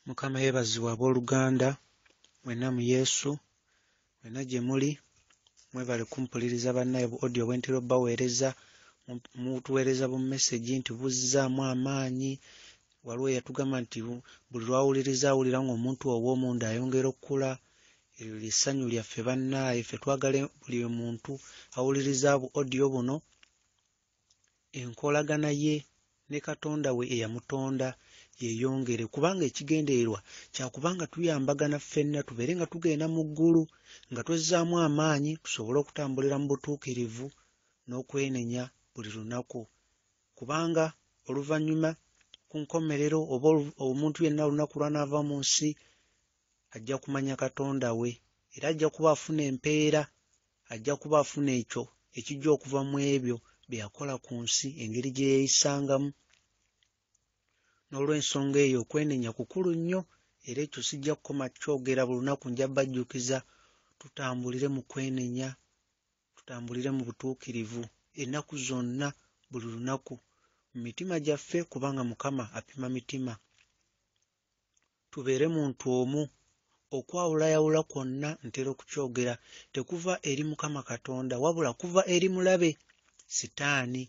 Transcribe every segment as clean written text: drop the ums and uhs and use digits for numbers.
Mukama yeebazibwe abooluganda, mwenna mu Yesu, mwenna gye muli, mwebale kumpuliriza bannaye bu audio bwe ntera obbaweereza, mutuweereza bu message nti buzzaamu amaanyi. Waliwo eyatugamba nti buli lwawuliriza awulira ng'omuntu ow'omunda ayongera okkula. Eryo ly'essanyu lyaffe bannaye, ffe twagala buli muntu awuliriza bu audio buno enkolagana ye ne Katonda we eyamutonda yeeyongere, kubanga ekigendererwa kyakubanga tuyambagana ffenna tubeere nga tugenda mu ggulu nga twezzaamu amaanyi tusobole okutambulira mu butuukirivu n'okwenenya buli lunaku, kubanga oluvannyuma ku nkomerero oba omuntu yenna olunaku lw'anaava mu nsi ajja kumanya Katonda we, era ajja kuba afuna empeera, ajja kuba afuna ekyo ekijja okuva mu ebyo bye yakola ku nsi, engeri gye yeeyisangamu. N'olw'ensonga eyo okwenenya kukulu nnyo, era ekyo sijja kukoma kyogera buli lunaku, nja bajjukiza tutambulire mu kwenenya, tutambulire mu butuukirivu ennaku zonna, buli lunaku mu mitima gyaffe, kubanga Mukama apima mitima. Tubeere muntu omu, okwawulayawula kwonna ntera okukyogera tekuva eri Mukama Katonda wabula kuva eri mulabe Sitaani.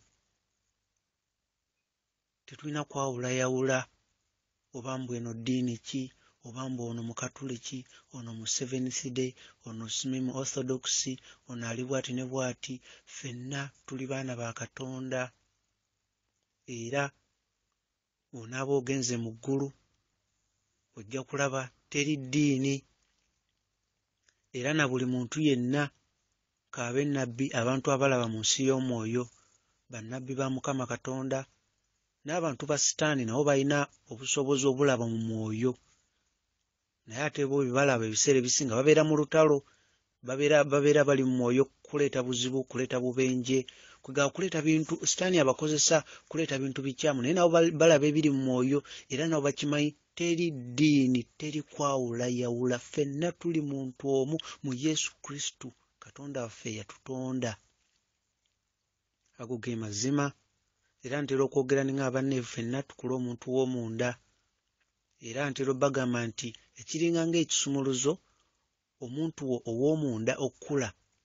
Tetulina kwawulayawula oba mbu eno ddiini ki, oba mbu ono Mukatuliki, ono mu Seventh Day, ono mu Orthodox, ono ali bw'ati ne bw'ati. Ffenna tuli baana ba Katonda, era bw'onaaba ogenze mu ggulu ojja kulaba teri ddiini, era na buli muntu yenna kaabe nnabbi. Abantu abalaba mu nsi y'omwoyo bannabbi ba Mukama Katonda, n'abantu ba Sitaani nabo balina obusobozi obulaba mu mwoyo, naye ate bo bye balaba ebiseera ebisinga babeera mu lutalo, babeera bali mu mwoyo kuleeta buzibu, kuleeta bubenje, kwegaba kuleeta bintu Sitaani abakozesa kuleeta bintu bikyamu, naye nabo balaba ebiri mu mwoyo, era nabo bakimanyi. Teri ddiini, teri kwawulayawula, ffenna tuli muntu omu mu Yesu Kristo, Katonda waffe yatutonda. Ago ge mazima, era ntera okwogera ne banne ffenna tukule omuntu w'omunda, era ntera obbagamba nti ekiringa ng'ekisumuluzo omuntu wo ow'omunda okkula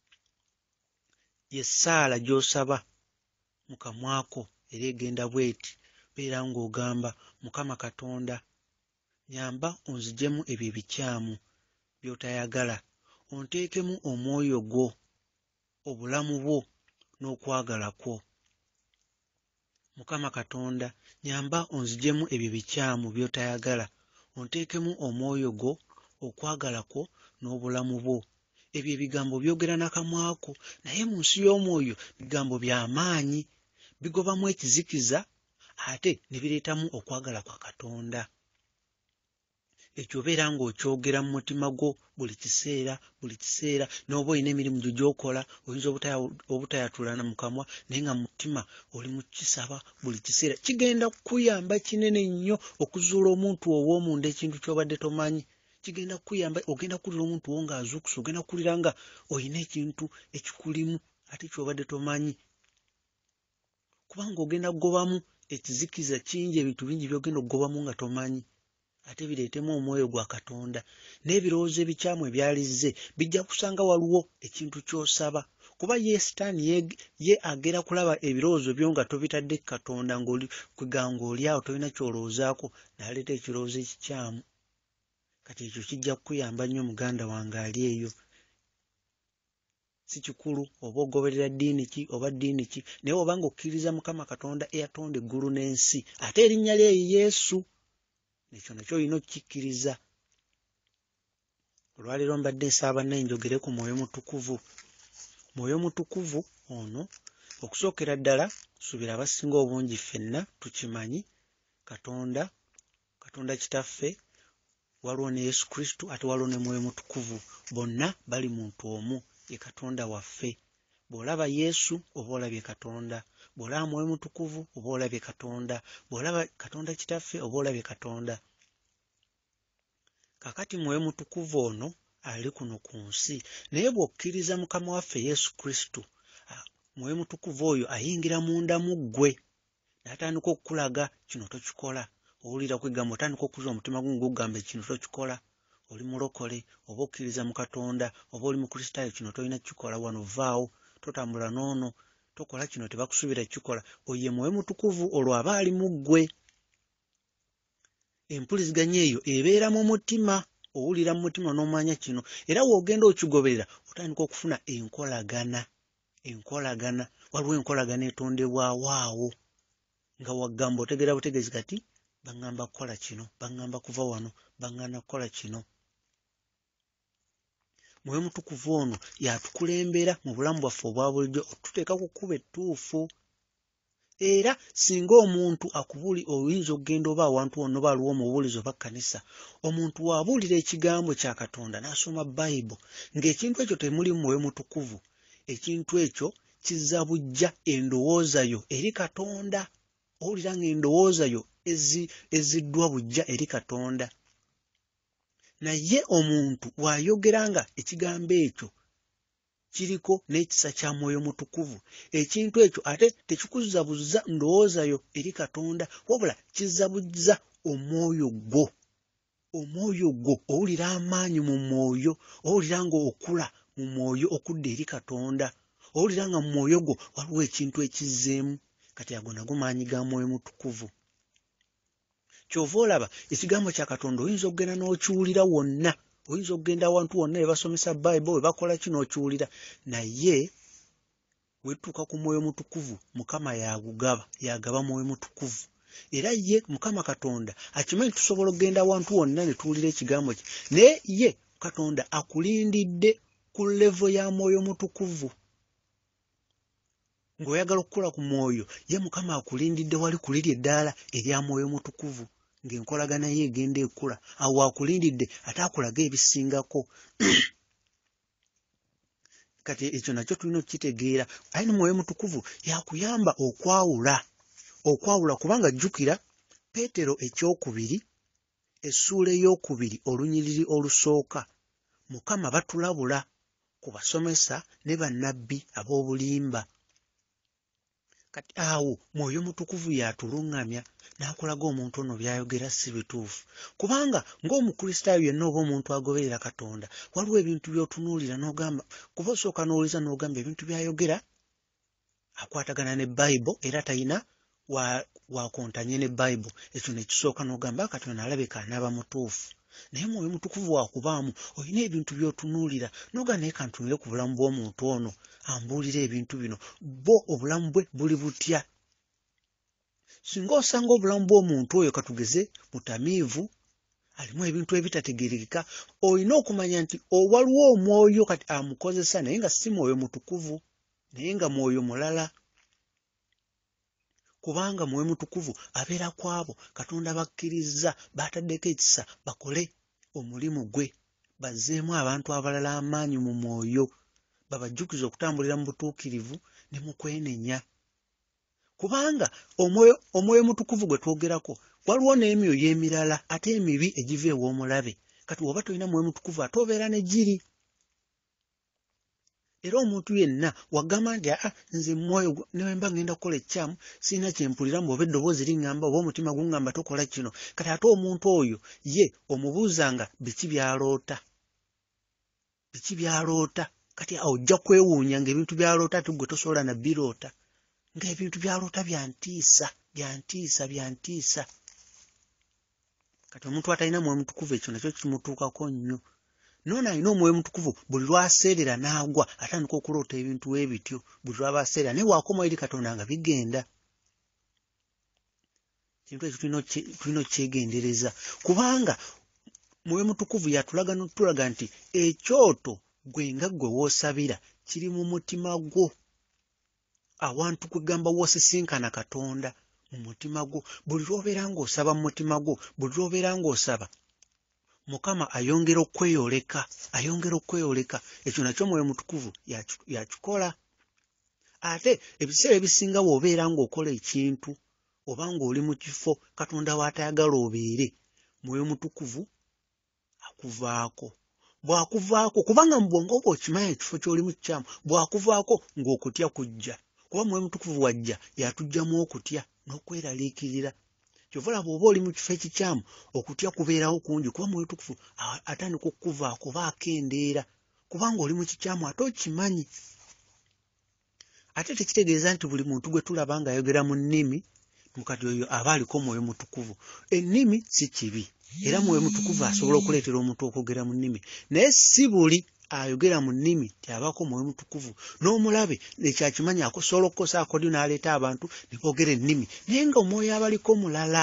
y'essaala gy'osaba mu kamwako, era egenda bw'eti, beera ng'ogamba Mukama Katonda nyamba onziggyemu ebyo ebikyamu by'otayagala, onteekemu omwoyo gwo, obulamu bwo n'okwagala kwo. Mukama Katonda nyamba onziggyemu ebyo bikyamu by'otayagala, onteekemu omwoyo gwo, okwagala kwo n'obulamu bwo. Ebyo ebigambo byogera n'akamwako, naye mu nsi y'omwoyo bigambo by'amaanyi, bigobamu ekizikiza ate ne bireetamu okwagala kwa Katonda. Ekyo obeera ng'okyogera mu mutima gwo buli kiseera, n'oba olina emirimu gyo gy'okola oyinza obutayatulana mu kamwa, naye nga mu mutima oli mu kisaba buli kiseera. Kigenda kukuyamba kinene nnyo okuzuula omuntu ow'omunda ekintu ky'obadde tomanyi. Kigenda kukuyamba, ogenda kuwulira omuntu wo ng'azuukusa, ogenda kuwulira nga olina ekintu ekikulimu ate ky'obadde tomanyi, kubanga ogenda kugobamu ekizikiza kingi, ebintu bingi by'ogenda okugobamu nga tomanyi, ate bireetemu omwoyo gwa Katonda. N'ebirowoozo ebikyamu ebyalizze bijja kusanga waliwo ekintu ky'osaba, kuba ye Sitaani ye agera kulaba ebirowoozo byo nga tobitadde Katonda, kweganga oli awo tolina ky'olowoozaako, n'aleeta ekirowoozo ekikyamu. Kati ekyo kijja kukuyamba nnyo muganda wange ali eyo. Si kikulu oba ogoberera ddiini ki oba ddiini ki, naye obanga okkiriza Mukama Katonda eyatonda eggulu n'ensi, ate erinnya lye ye Yesu, ekyo nakyo olina okukikkiriza. Olwaleero mbadde nsaba naye njogere ku Mwoyo Mutukuvu. Mwoyo Mutukuvu ono, okusookera ddala suubira abasinga obungi ffenna tukimanyi, Katonda Kitaffe, waliwo ne Yesu Kristo, ate waliwo ne Mwoyo Mutukuvu, bonna bali muntu omu, ye Katonda waffe. Bw'olaba Yesu oba olabye Katonda, bw'olaba Mwoyo Mutukuvu oba olabye Katonda, bw'olaba Katonda Kitaffe oba olabye Katonda. Kakati Mwoyo Mutukuvu ono ali kuno ku nsi, naye bw'okkiriza Mukama waffe Yesu Kristo, Mwoyo Mutukuvu oyo ayingira munda mu ggwe n'atandika okukulaga kino tokikola, owulira kwegamba otandika okuzwa omutima gugamba kino tokikola, oli mulokole oba okkiriza mu Katonda oba oli mukristaayo, kino tolina kukikola wano, vaawo, totambula n'ono, tokola kino, tebakusuubira kukikola. Oye Mwoyo Mutukuvu olwo aba ali mu ggwe. Empuliziganya eyo ebeera mu mutima, owulira mu mutima n'omanya kino, era woogenda okigoberera otandika okufuna enkolagana. Waliwo enkolagana etondebwawo awo nga wagamba otegera butegezi kati baŋŋamba kukola kino, baŋŋamba kuva wano, baŋŋamba kukola kino. Mwoyo Mutukuvu ono yatukulembera mu bulamu bwaffe obwa bulijjo, otuteeka ku kkubo ettuufu. Era singa omuntu akubuli oyinza okugenda oba awantu wonna oba aliwo omubuulizi oba kkanisa, omuntu bw'abuulira ekigambo kya Katonda n'asoma Bayibuli ng'ekintu ekyo temuli Mwoyo Mutukuvu, ekintu ekyo kizza bujja endowooza yo eri Katonda. Owulira ng'endowooza yo eziddwa bujja eri Katonda. Naye omuntu bw'ayogera nga ekigambo ekyo kiriko n'ekisa kya Mwoyo Mutukuvu, ekintu ekyo ate tekikuzzabuza ndowooza yo eri Katonda, wabula kizzabuzza omwoyo gwo. Omwoyo gwo owulira amaanyi mu mwoyo, owulira ng'okula mu mwoyo okudda eri Katonda, owulira nga mu mwoyo gwo waliwo ekintu ekizzeemu. Kati ago nago maanyi ga Mwoyo Mutukuvu. Kyova olaba ekigambo kya Katonda oyinza okugenda n'okiwulira wonna, oyinza okugenda awantu wonna we basomesa Bayibuli, we bakola kino okiwulira, naye wetuuka ku Mwoyo Mutukuvu, Mukama yagaba Mwoyo Mutukuvu. Era ye Mukama Katonda akimanyi tusobola okugenda awantu wonna ne tuwulira ekigambo kye, naye ye Katonda akulindidde ku levo ya Mwoyo Mutukuvu. Ng'oyagala okukula ku mwoyo, ye Mukama akulindidde wali ku liri eddaala erya Mwoyo Mutukuvu, ng'enkolagana ye egenda ekula. Awo akulindidde ate akulaga ebisingako. Kati ekyo nakyo tulina okukitegeera. Ayi Mwoyo Mutukuvu yakuyamba okwawula, kubanga jjukira Peetero ekyokubiri essuula ey'okubiri olunyiriri olusooka, Mukama batulabula ku basomesa ne bannabbi ab'obulimba. Kati awo Mwoyo Mutukuvu yatuluŋŋamya n'akulaga omuntu ono by'ayogera si bituufu, kubanga ng'omukristaayo yenna oba omuntu agoberera Katonda waliwo ebintu by'otunuulira n'ogamba, kuba osooka n'owuliza n'ogamba ebintu by'ayogera akwatagana ne Bayibuli era talina wakontanye ne Bayibuli. Ekyo ne kisooka n'ogamba kati ono alabika anaaba mutuufu. Naye Mwoyo Mutukuvu wakubaamu olina ebintu by'otunuulira n'ogamba naye kantunire ku bulamu bw'omuntu ono ambuulira ebintu bino, bo obulamu bwe buli butya. Singa osanga obulamu bw'omuntu oyo katugeze mutamiivu, alimu ebintu ebitategeerekeka, olina okumanya nti waliwo omwoyo kati amukozesa, naye nga si Mwoyo Mutukuvu, naye nga mwoyo mulala. Kubanga Mwoyo Mutukuvu abeera ku abo Katonda bakkiriza, bataddeko ekisa bakole omulimu gwe, bazzeemu abantu abalala amaanyi mu mwoyo, babajjukiza okutambulira mu butuukirivu ne mu kwenenya. Kubanga omwoyo Mutukuvu gwe twogerako waliwo n'emyoyo emirala ate emibi egiva ew'omulabe. Kati bw'oba tolina Mwoyo Mutukuvu ate obeera ne giri. Era omuntu yenna wagamba nti nze mwoyo ne mba ngenda kukola ekikyamu sirina kyempuliramu, oba eddoboozi liŋŋamba oba omutima guŋŋamba tokola kino. Kati ate omuntu oyo ye omubuuzanga biki by'aloota. Kati ojja kwewuunya ng'ebintu by'aloota ate gwe tosobola na biroota, ng'ebintu by'aloota byantiisa. Kati omuntu atalina Mwoyo Mutukuvu ekyo nakyo kimutuukako nnyo. Nono alina Omwoyo Mutukuvu buli lw'aseerera n'agwa atandika okuloota ebintu ebityo, buli lw'aba aseerera naye bw'akoma eri Katonda nga bigenda. Kintu ekyo tulina okukyegendereza, kubanga Mwoyo Mutukuvu yatulaga nti ekyoto gwe nga gwe w'osabira kiri mu mutima gwo, awantu kugamba w'osisinkana Katonda mu mutima gwo. Buli lw'obeera ng'osaba mu mutima gwo, buli lw'obeera ng'osaba, Mukama ayongera okweyoleka. Ekyo nakyo Mwoyo Mutukuvu yakikola. Ate ebiseera ebisinga bw'obeera ng'okola ekintu oba ng'oli mu kifo Katonda w'atayagala obeere, Mwoyo Mutukuvu akuvaako. Bw'akuvaako, kubanga mu bwongo bwo okimanyi ekifo ky'olimu kikyamu, bw'akuvaako ng'okutya kujja. Kuba Mwoyo Mutukuvu wajja yatugyamu okutya n'okweraliikirira. Kyovola bw'oba oli mu kifo ekikyamu okutya kubeerawo kungi kuba Mwoyo Mutukuvu atandika okukuvaako oba akendeera kubanga oli mu kikyamu ate okimanyi. Ate tekitegeeza nti buli muntu gwe tulaba ng'ayogera mu nnimi mukati oyo aba aliko Mwoyo Mutukuvu. Ennimi si kibi era Mwoyo Mutukuvu asobola okuleetera omuntu okwogera mu nnimi, naye si buli ayogera mu nnimi abaako Mwoyo Mutukuvu. N'omulabe ekyakimanyi akosobola okukosa akodi n'aleeta abantu ne boogera ennimi naye ng'omwoyo abaliko mulala.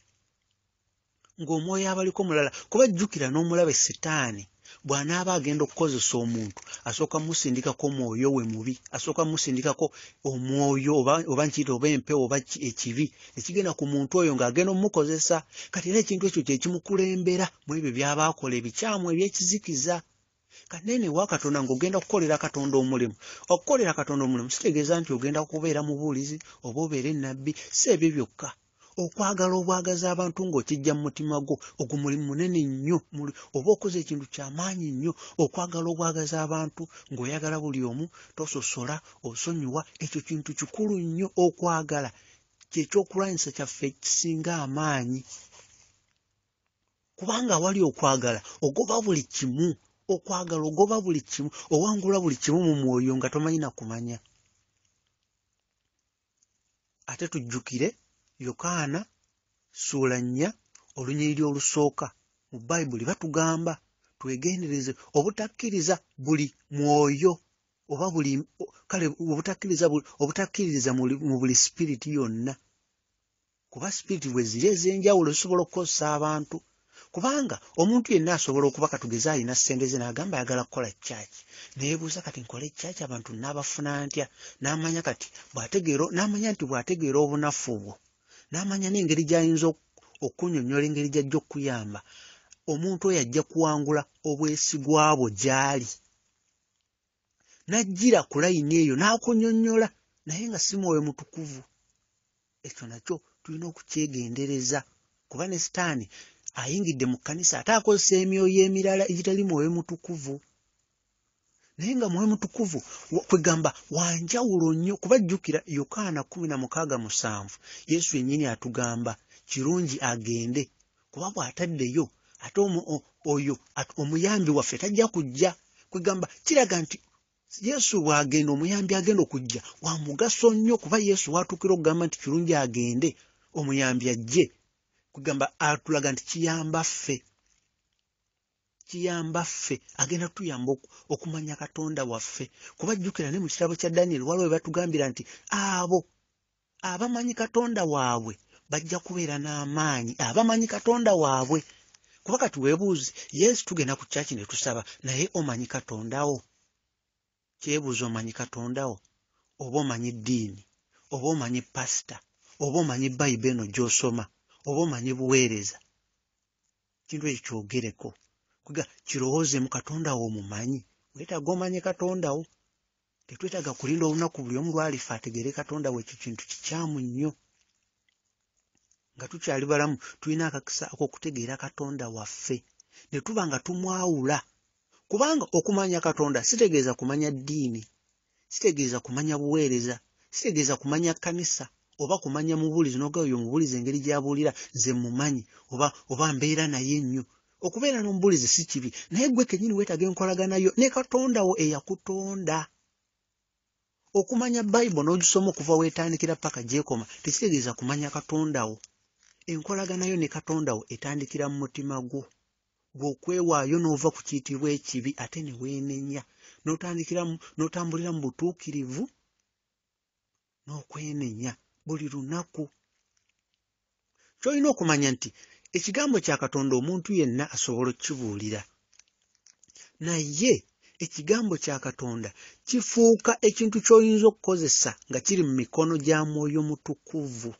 Kuba jjukira n'omulabe Setaani bw'anaaba agenda okukozesa omuntu asooka musindikako omwoyo we mubi, asooka musindikako omwoyo oba nkiyita oba empewo oba ekibi ekigenda ku muntu oyo ng'agenda omukozesa. Kati era ekintu ekyo kye kimukulembera mu ebyo by'aba akola ebikyamu ebyekizikiza. Kanene wa Katonda ng'ogenda kukolera Katonda omulimu. Okukolera Katonda omulimu kitegeeza nti ogenda kubeera mubuulizi oba obeere nnabbi, si ebyo byokka. Okwagala obwagaza abantu ng'okijja mu mutima gwo ogwo mulimu munene nnyo, oba okoze ekintu ky'amaanyi nnyo. Okwagala obwagaza abantu ng'oyagala buli omu, tososola, osonyiwa, ekyo kintu kikulu nnyo. Okwagala kyekyokulwanyisa kyaffe ekisinga amaanyi kubanga awali okwagala ogoba buli kimu. Okwagala ogoba buli kimu, owangula buli kimu mu mwoyo nga tomanyi na kumanya. Ate tujjukire Yokaana ssuula 4 olunyiriri olusooka mu Bayibuli batugamba twegendereze obutakkiriza buli mwoyo oba buli kale obutakkiriza mu buli sipiriti yonna, kuba sipiriti bwe ziri ez'enjawulo zisobola okukozesa abantu. Kubanga omuntu yenna asobola okuba katugeze alina ssente ze n'agamba ayagala kukola church, neebuuza kati nkole church abantu nnaabafuna ntya? N'amanya kati n'amanya nti bw'ategeera obunafu bwo, n'amanya n'engeri gy'ayinza okunnyonnyola engeri gy'ajja okuyamba, omuntu oyo ajja kuwangula obwesigwa bwo gy'ali. N'ajjira ku layini eyo n'akunnyonnyola naye nga si Mwoyo Mutukuvu. Ekyo nakyo tulina okukyegendereza kuba ne Setaani ayingidde mu kkanisa ate akozesa emyoyo emirala egitali Mwoyo Mutukuvu. Naye nga Mwoyo Mutukuvu kwegamba wanjawulo nnyo kuba jjukira Yokaana 16:7 Yesu yennyini atugamba kirungi agende kuba bw'ataddeyo ate oyo omuyambi waffe tajja kujja. Kwegamba kiraga nti Yesu bw'agenda omuyambi agenda okujja wa mugaso nnyo kuba Yesu watuukira okugamba nti kirungi agende omuyambi ajje. Kugamba atulaga nti kiyamba ffe agenda tuyamba okumanya Katonda waffe kuba jjukira ne mu kitabo kya Daniel waliwo we batugambira nti abo abamanyi Katonda waabwe bajja kubeera n'amaanyi, abamanyi Katonda waabwe. Kuba kati weebuuze Yesu tugenda ku kyaki ne tusaba naye omanyi Katondawo? Kyebuuza omanyi Katondawo? Oba omanyi ddiini? Oba omanyi pasita? Oba omanyi Bayibuli eno gy'osoma? Oba omanyi buweereza? Kintu ekyo kyogereko. Kirowooze mu Katonda wo omumanyi. Weetaaga omanye Katonda wo. Tetwetaaga kulinda olunaku buli omu lwalifa ategeere Katonda wo. Ekyo kintu kikyamu nnyo. Nga tukyali balamu tulina akakisa ak'okutegeera Katonda waffe ne tuba nga tumwawula. Kubanga okumanya Katonda sitegeeza kumanya ddiini, sitegeeza kumanya buweereza, sitegeeza kumanya kkanisa oba kumanya mubuulizi n'oga oyo mubuulizi engeri gy'abuulira nze mumanyi oba mbeera naye nnyo. Okubeera n'omubuulizi si kibi naye gwe kennyini weetaaga enkolagana yo ne Katonda wo eyakutonda. Okumanya Bayibuli n'ogisoma okuva weetandikira paka gy'ekoma tekitegeeza kumanya Katonda wo. Enkolagana yo ne Katonda wo etandikira mu mutima gwo. Bw'okwewaayo n'ova ku kiyitibwa ekibi ate ne weenenya n'otambulira mu butuukirivu n'okwenenya buli lunaku. Ky'olina okumanya nti ekigambo kya Katonda omuntu yenna asobola okkibuulira, naye ekigambo kya Katonda kifuuka ekintu ky'oyinza okukozesa nga kiri mu mikono gya Mwoyo Mutukuvu.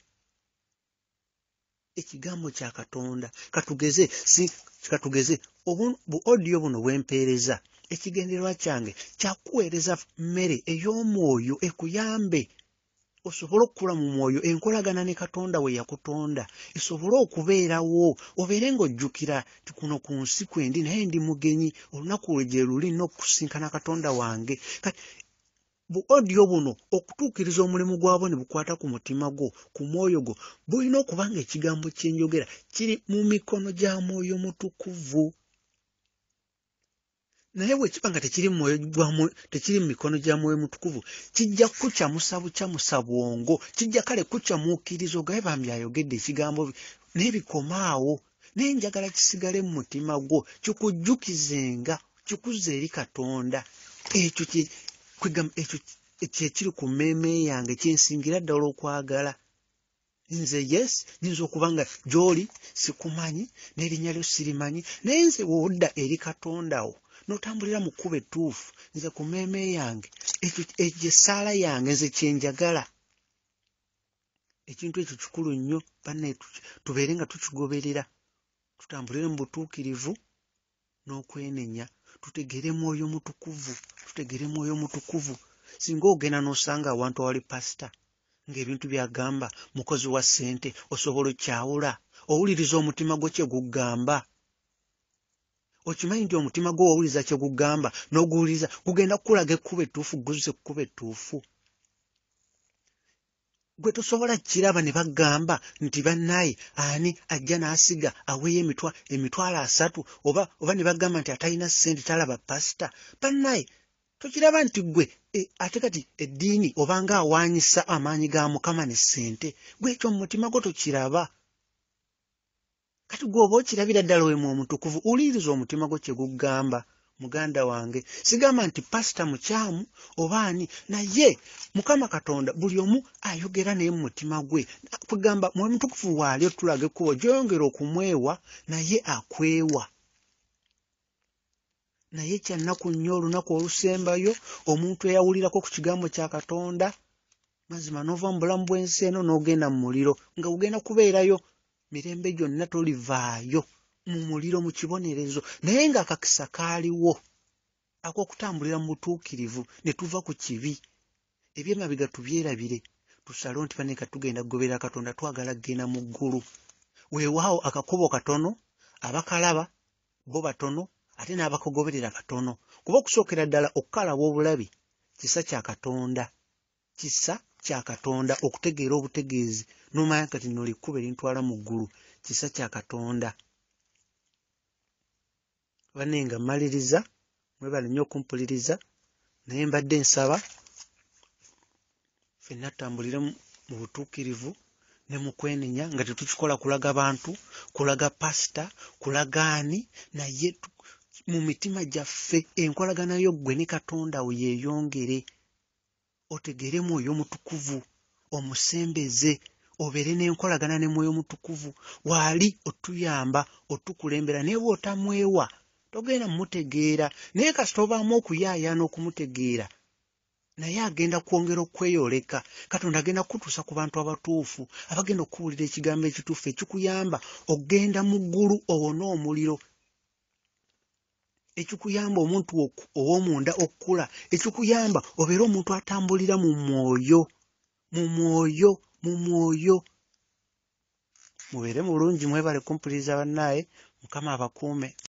Ekigambo kya Katonda katugeze bu audio buno bwempeereza, ekigendererwa kyange kyakuweereza mmere ey'omwoyo ekuyambe osobole okukula mu mwoyo, enkolagana ne Katonda we yakutonda esobole okubeerawo, obeere ng'ojjukira ti kuno ku nsi kwendi naye ndi mugenyi, olunaku lwe gye luli n'okusinkana Katonda wange. bu audio buno okutuukiriza omulimu gwabo ne bukwata ku mutima gwo ku mwoyo gwo bulina okuba nga ekigambo kyenjogera kiri mu mikono gya Mwoyo Mutukuvu. Naye bwe kiba nga tekiri mu mikono gya Mwoyo Mutukuvu kijja kukyamusa bukyamusa bwongo, kijja kale kukyamuukiriza ogabe bambi ayogedde ekigambo naye bikomawo. Naye njagala kisigale mu mutima gwo kikujjukizenga kikuze eri Katonda. Ekyo kiri ku mmeeme yange kyensingira ddala okwagala. Nze yes nyinza okuba nga gy'oli sikumanyi n'erinnya lyo sirimanyi, naye nze wodda eri Katondawo n'otambulira mu kkubo ettuufu, nze ku mmeeme yange ekyo essaala yange nze kyenjagala. Ekintu ekyo kikulu nnyo banne, tubeere nga tukigoberera, tutambulire mu butuukirivu n'okwenenya, tutegere Mwoyo Mutukuvu. Singa ogenda n'osanga awantu awali pasita ng'ebintu by'agamba mukozi wa ssente, osobola okyawula, owuliriza omutima gwo kye gugamba. Okimanyi nti omutima gwo owuliriza kye gugamba n'oguwuliriza gugenda kukulaga ekkubo ettuufu, guzze ekkubo ettuufu. Gwe tosobola kiraba ne bagamba nti bannaaye ani ajja n'asiga aweeyo emitwalo 3 oba ne bagamba nti atalina ssente talaba pasita. Bannaaye tokiraba nti gwe ate kati eddiini obanga awaanyisa amaanyi ga Mukama ne ssente, gwe ekyo mu mutima gwo tokiraba. Kati gwe oba okirabira ddala we Mwoyo Mutukuvu, wuliriza omutima gwo kye gugamba. Muganda wange, sigamba nti pasita mukyamu oba ani, naye Mukama Katonda buli omu ayogera naye mu mutima gwe. Kugamba Mwoyo Mutukuvu waali otulaga ekkubo gy'oyongera okumwewa naye akwewa. Naye kyannaku nnyo olunaku olusembayo omuntu eyawulirako ku kigambo kya Katonda mazima n'ova mu bulamu bw'ensi eno n'ogenda mu muliro, nga ugenda kubeerayo mirembe gyonna, tolivaayo mu muliro mu kibonerezo. Naye ng'akakisa kaaliwo ak'okutambulira mu butuukirivu ne tuva ku kibi, eby'emabega tubyerabire, tusalewo nti bane katugenda kugoberera Katonda, twagala kgenda mu ggulu. Weewaawo akakubo katono, abakalaba bo batono ate n'abakagoberera batono, kuba okusookera ddala okukalaba obulabi kisa kya Katonda, okutegeera obutegeezi n'omanya kati nno likkubo erintwala mu ggulu, kisa kya Katonda. Banenga mmaliriza, mwebale nnyo okumpuliriza, naye mbadde nsaba ffenna tutambulire mu butuukirivu ne mu kwenenya, nga tetukikola kulaga bantu, kulaga pasita, kulaga ani, naye mu mitima gyaffe enkolagana yo ggwe ne Katonda we yeeyongere. Otegere Mwoyo Mutukuvu, omusembeze, obeere n'enkolagana ne Mwoyo Mutukuvu. Waali otuyamba, otukulembera, naye bw'otamwewa togenda mmutegeera. Naye kasita obaamu okuyaayaana okumutegeera, naye agenda kwongera okweyoleka. Katonda agenda kutuusa ku bantu abatuufu, abagenda okuwulira ekigambo ekituufu ekikuyamba ogenda mu ggulu, owone omuliro, ekikuyamba omuntu ow'omunda okkula, ekikuyamba obeere omuntu atambulira mu mwoyo. Mubeere mulungi, mwebale kumpuliriza bannaaye. Mukama abakuume.